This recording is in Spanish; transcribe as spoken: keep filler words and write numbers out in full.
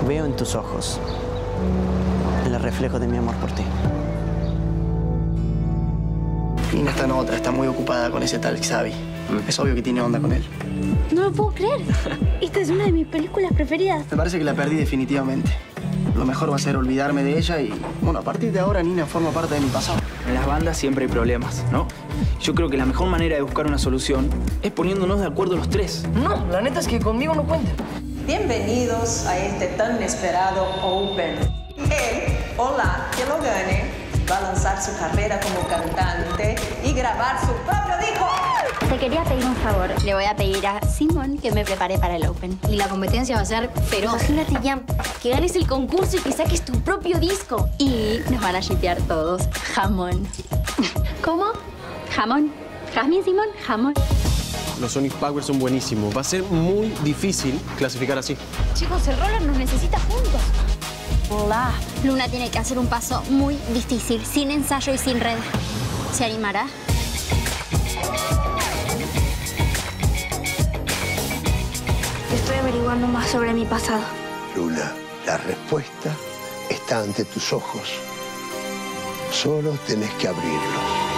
Veo en tus ojos el reflejo de mi amor por ti. Nina está en otra, está muy ocupada con ese tal Xavi. Es obvio que tiene onda con él. No lo puedo creer. Esta es una de mis películas preferidas. Me parece que la perdí definitivamente. Lo mejor va a ser olvidarme de ella y, bueno, a partir de ahora Nina forma parte de mi pasado. En las bandas siempre hay problemas, ¿no? Yo creo que la mejor manera de buscar una solución es poniéndonos de acuerdo los tres. No, la neta es que conmigo no cuenten. Bienvenidos a este tan esperado Open. Él, ojalá que lo gane, va a lanzar su carrera como cantante y grabar su propio disco. Te quería pedir un favor. Le voy a pedir a Simón que me prepare para el Open. Y la competencia va a ser feroz. Imagínate ya que ganes el concurso y que saques tu propio disco. Y nos van a shipear todos. Jamón. ¿Cómo? Jamón. Jazmín, Simón, jamón. Los Sonic Power son buenísimos. Va a ser muy difícil clasificar así. Chicos, el roller nos necesita juntos. Hola. Luna tiene que hacer un paso muy difícil, sin ensayo y sin red. ¿Se animará? Estoy averiguando más sobre mi pasado. Luna, la respuesta está ante tus ojos. Solo tenés que abrirlos.